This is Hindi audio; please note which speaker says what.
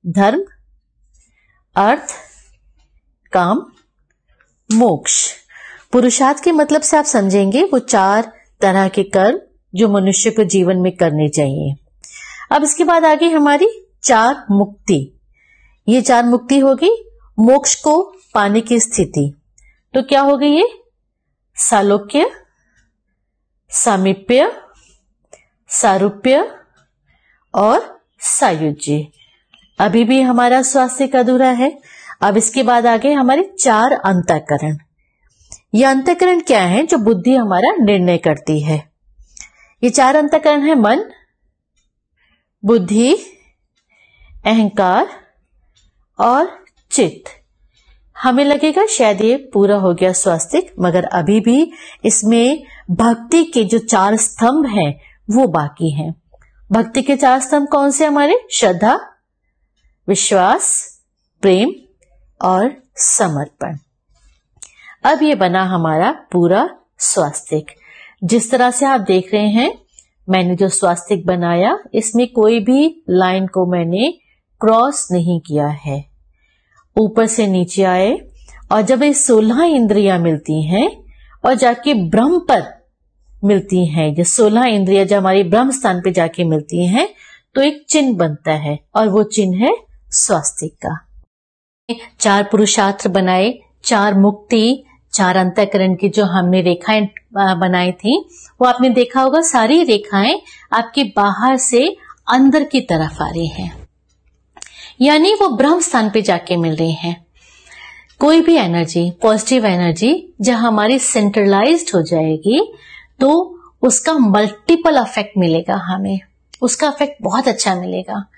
Speaker 1: धर्म, अर्थ, काम, मोक्ष। पुरुषार्थ के मतलब से आप समझेंगे वो 4 तरह के कर्म जो मनुष्य को जीवन में करने चाहिए। अब इसके बाद आगे हमारी 4 मुक्ति। ये 4 मुक्ति होगी मोक्ष को पाने की स्थिति। तो क्या हो गई ये? सालोक्य, सामीप्य, सारूप्य और सायुज्य। अभी भी हमारा स्वास्थ्य का अधूरा है। अब इसके बाद आगे हमारे 4 अंतःकरण। ये अंतःकरण क्या है? जो बुद्धि हमारा निर्णय करती है। ये 4 अंतःकरण है मन, बुद्धि, अहंकार और चित्त। हमें लगेगा शायद ये पूरा हो गया स्वास्तिक, मगर अभी भी इसमें भक्ति के जो 4 स्तंभ हैं वो बाकी हैं। भक्ति के 4 स्तंभ कौन से हमारे? श्रद्धा, विश्वास, प्रेम और समर्पण। अब ये बना हमारा पूरा स्वास्तिक। जिस तरह से आप देख रहे हैं मैंने जो स्वास्तिक बनाया, इसमें कोई भी लाइन को मैंने क्रॉस नहीं किया है। ऊपर से नीचे आए और जब ये 16 इंद्रियां मिलती हैं और जाके ब्रह्म पर मिलती हैं, जो 16 इंद्रियां जब हमारी ब्रह्म स्थान पे जाके मिलती हैं तो एक चिन्ह बनता है और वो चिन्ह है स्वास्तिक का। 4 पुरुषार्थ बनाए, 4 मुक्ति, 4 अंतःकरण की जो हमने रेखाएं बनाई थी वो आपने देखा होगा सारी रेखाएं आपके बाहर से अंदर की तरफ आ रही हैं, यानी वो ब्रह्म स्थान पे जाके मिल रही हैं। कोई भी एनर्जी, पॉजिटिव एनर्जी जब हमारी सेंट्रलाइज्ड हो जाएगी तो उसका मल्टीपल इफेक्ट मिलेगा हमें, उसका इफेक्ट बहुत अच्छा मिलेगा।